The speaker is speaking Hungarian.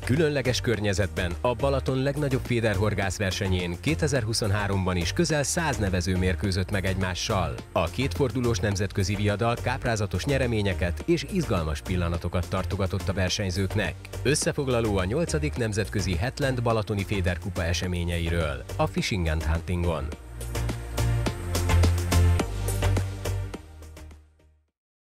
Különleges környezetben a Balaton legnagyobb féderhorgász versenyén 2023-ban is közel 100 nevező mérkőzött meg egymással. A kétfordulós nemzetközi viadal káprázatos nyereményeket és izgalmas pillanatokat tartogatott a versenyzőknek. Összefoglaló a 8. nemzetközi Hetland Balatoni Féderkupa eseményeiről a Fishing and Huntingon.